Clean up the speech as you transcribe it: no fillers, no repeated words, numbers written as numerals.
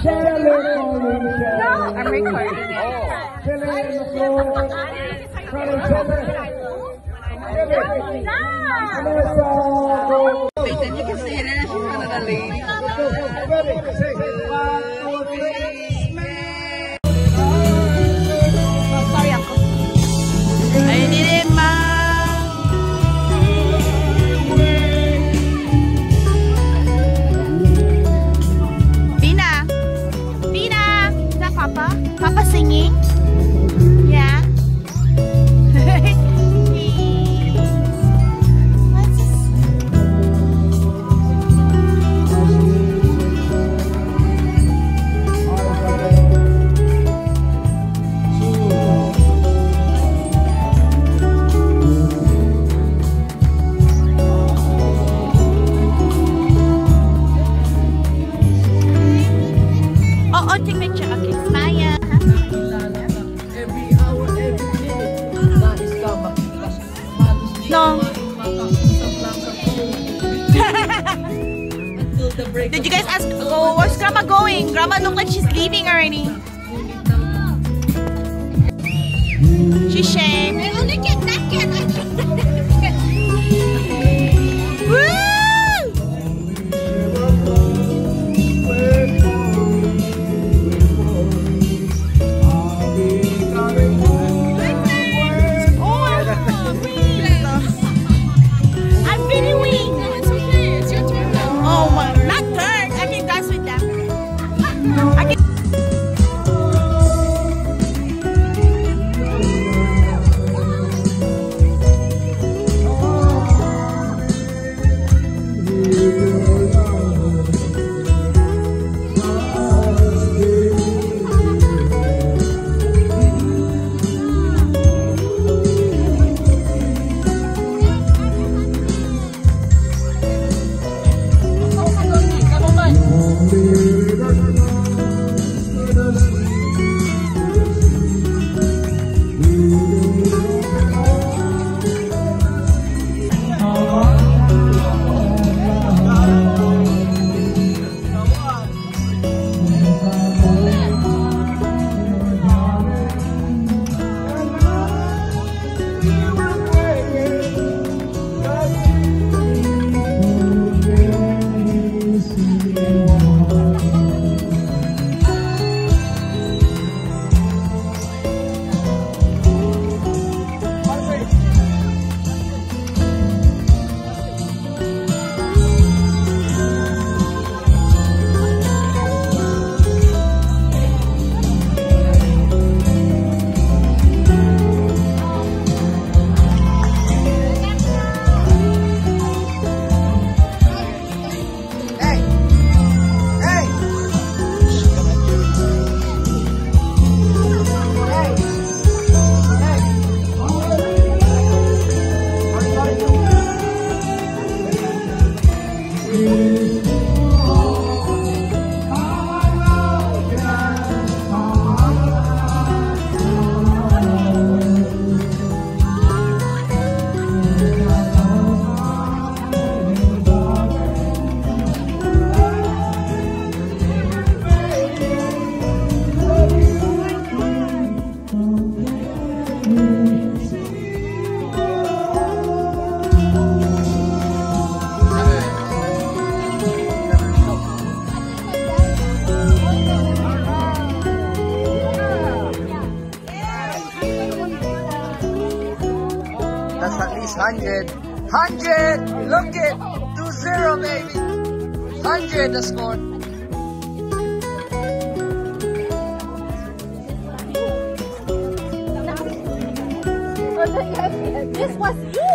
I'm recording. You can see it. She's one of the ladies. Sorry ako. Ayun din, ma. Pina, is that Papa? Papa singing? Yeah. Oh, take picture. Okay, smile. Every hour, every minute. Nais ka makita. No. Until the break. Did you guys ask, oh, where's Grandma going? Grandma looked like she's leaving already. She's shamed. I only get naked. Woo! That's at least 100. 100! Look it! 2-0, baby! 100 the score. This was